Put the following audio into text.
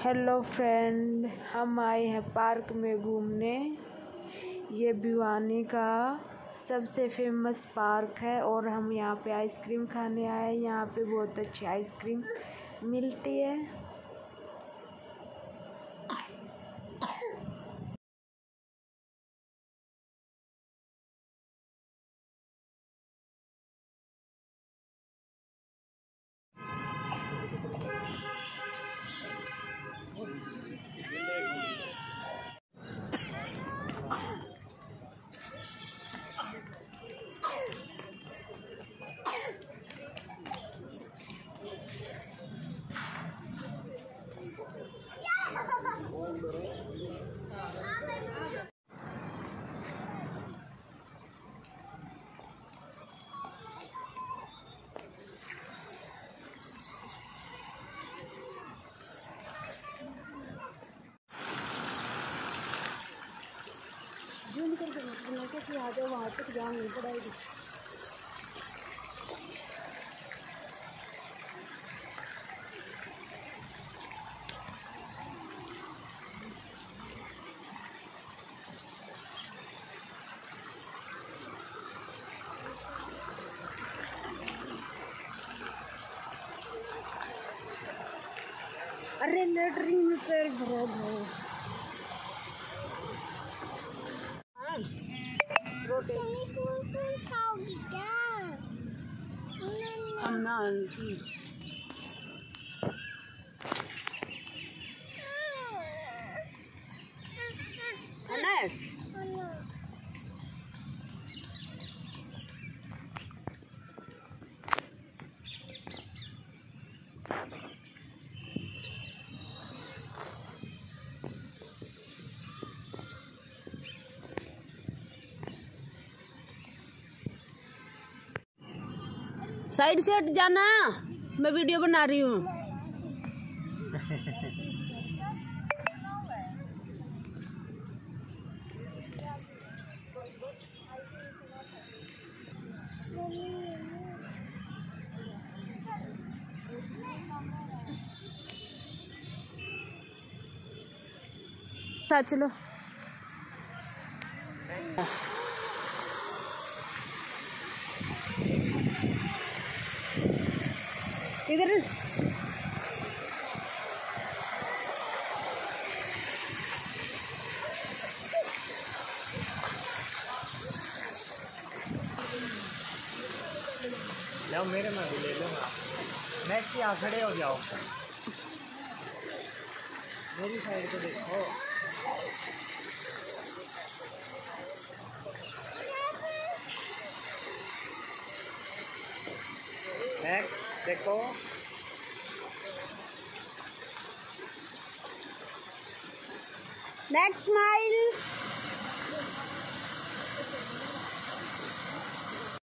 Hello friend, हम आए हैं पार्क में घूमने। ये भिवानी का सबसे फेमस पार्क है और हम यहाँ पे आइसक्रीम खाने आए। यहाँ पे बहुत अच्छी आइसक्रीम मिलती है। जूम करके मतलब कि आ जाओ, वहाँ तक जान नहीं पड़ेगी। अरे लेटरिन में पैर भरो भरो। रोटी खाओगी क्या? अन्ना आंटी साइड से हट जाना, मैं वीडियो बना रही हूँ। चलो इधर लो, मेरे में भी ले लो। नेक्स्ट यहाँ खड़े हो जाओ, मेरी साइड को देखो। नेक्स्ट देखो, नेक्स्ट स्माइल।